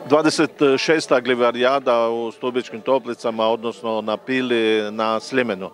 26. gljivarijada u Stubičkim Toplicama, odnosno na Pili na Sljemenu.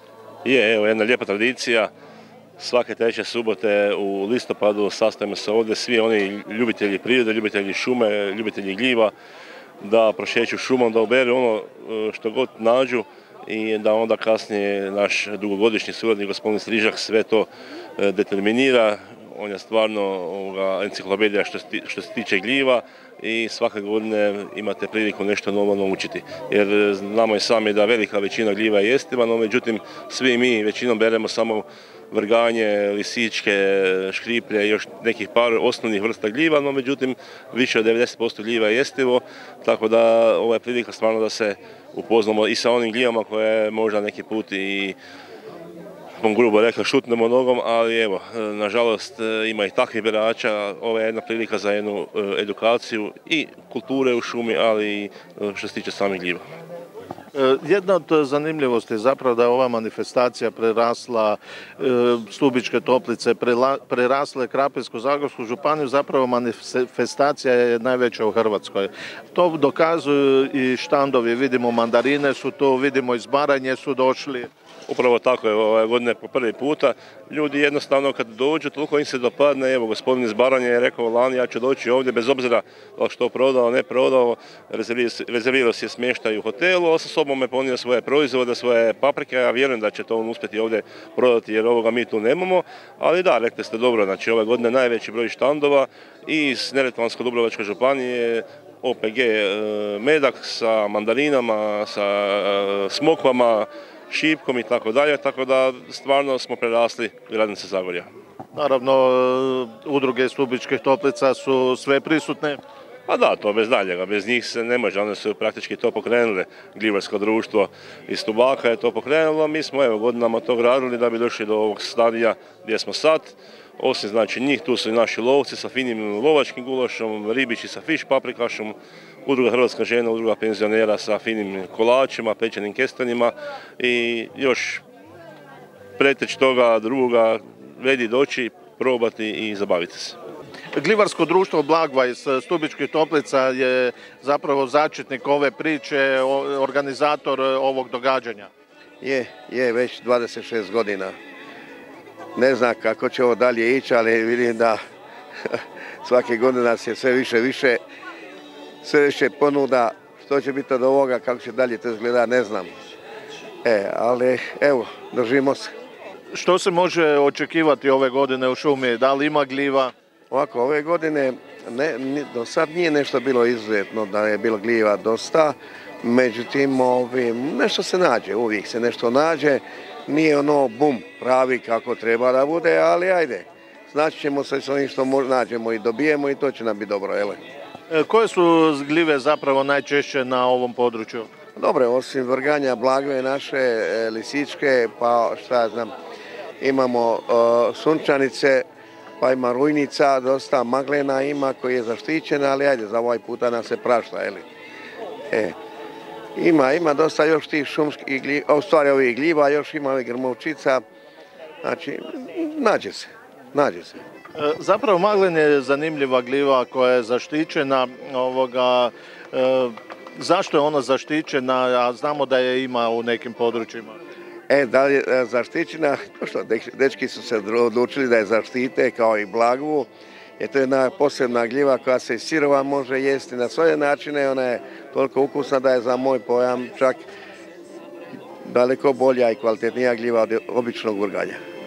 Evo jedna lijepa tradicija. Svake treće subote u listopadu sastajemo se ovdje svi oni ljubitelji prirode, ljubitelji šume, ljubitelji gljiva, da prošeću šumom, da oberu ono što god nađu i da onda kasnije naš dugogodišnji suradnik gospodin Strižak sve to determinira. On je stvarno enciklopedija što se tiče gljiva i svake godine imate priliku nešto novo naučiti. Jer znamo i sami da velika većina gljiva je jestiva, no međutim svi mi većinom beremo samo vrganje, lisičke, škriplje i još nekih par osnovnih vrsta gljiva, no međutim više od 90% gljiva je jestivo, tako da ovo je prilika stvarno da se upoznamo i sa onim gljivama koje možda neki put i grubo rekao šutnemo nogom, ali evo, nažalost ima i takvih berača. Ovo je jedna prilika za jednu edukaciju i kulture u šumi, ali i što se tiče samih gljiva. Jedna od zanimljivosti je zapravo da je ova manifestacija prerasla Stubičke Toplice, prerasla Krapinsko-zagorsku županiju, zapravo manifestacija je najveća u Hrvatskoj. To dokazuju i štandovi, vidimo mandarine su tu, vidimo iz Baranje su došli. Upravo tako je ove godine po prvi puta. Ljudi jednostavno kad dođu, toliko im se dopadne. Evo, gospodin iz Baranje je rekao lani ja ću doći ovdje bez obzira što prodao, ne prodao. Rezervirao si je smještaj u hotelu, a sa sobom je ponio svoje proizvode, svoje paprike. Ja vjerujem da će to on uspjeti ovdje prodati jer ovoga mi tu nemamo. Ali da, rekli ste dobro, znači ove godine najveći broj štandova i iz Neretvansko-Dubrovačke županije, OPG Medak sa mandarinama, sa smokvama, šipkom i tako dalje, tako da stvarno smo prerasli gradnice Zagorja. Naravno, udruge Stubičkih Toplica su sve prisutne. Pa da, to bez daljega, bez njih se ne može, one su praktički to pokrenule. Gljivarsko društvo iz Stubaka je to pokrenulo, mi smo evo godinama to gradili da bi došli do ovog stadija gdje smo sad. Osim znači njih, tu su i naši lovci sa finim lovačkim gulašom, ribići sa fiš paprikašom, udruga Hrvatska žena, udruga penzionera sa finim kolačima, pečenim kestenima i još preteć toga druga vredi doći, probati i zabaviti se. Gljivarsko društvo Blagva iz Stubičkih Toplica je zapravo začetnik ove priče, organizator ovog događanja. Je već 26 godina. Ne znam kako će ovo dalje ići, ali vidim da svake godine nas je sve više ponuda. Što će biti od ovoga, kako će dalje to izgleda, ne znam. Ali evo, držimo se. Što se može očekivati ove godine u šumi? Da li ima gljiva? Ovako, ove godine do sad nije nešto bilo izuzetno, da je bilo gljiva dosta. Međutim, nešto se nađe, uvijek se nešto nađe. Nije ono bum pravi kako treba da bude, ali ajde. Znači ćemo se s onim što nađemo i dobijemo i to će nam biti dobro, jele. Koje su gljive zapravo najčešće na ovom području? Dobre, osim vrganja Blagve naše, lisičke, pa šta ja znam, imamo sunčanice, pa ima rujnica, dosta maglena ima koji je zaštićena, ali ajde, za ovaj puta nam se prašta, jele. Ima dosta još tih šumskih gljiva, u stvari ovih gljiva, još ima ovih grmovčica, znači nađe se. Zapravo maglen je zanimljiva gljiva koja je zaštićena. Zašto je ona zaštićena, a znamo da je ima u nekim područjima? Da li je zaštićena? Dečki su se odlučili da je zaštite kao i Blagvu. To je jedna posebna gljiva koja se i sirova može jesti na svoje načine. Ona je toliko ukusna da je za moj pojam čak daleko bolja i kvalitetnija gljiva od običnog vrganja.